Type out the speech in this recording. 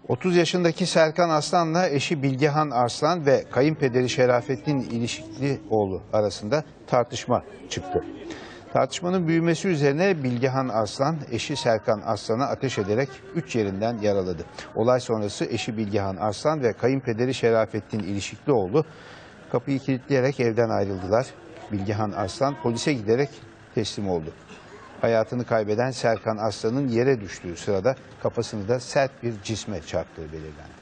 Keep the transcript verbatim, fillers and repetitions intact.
otuz yaşındaki Serkan Aslan'la eşi Bilgehan Arslan ve kayınpederi Şerafettin İlişiklioğlu arasında tartışma çıktı. Tartışmanın büyümesi üzerine Bilgehan Arslan eşi Serkan Aslan'a ateş ederek üç yerinden yaraladı. Olay sonrası eşi Bilgehan Arslan ve kayınpederi Şerafettin İlişiklioğlu kapıyı kilitleyerek evden ayrıldılar. Bilgehan Arslan polise giderek teslim oldu. Hayatını kaybeden Serkan Aslan'ın yere düştüğü sırada kafasını da sert bir cisme çarptığı belirlendi.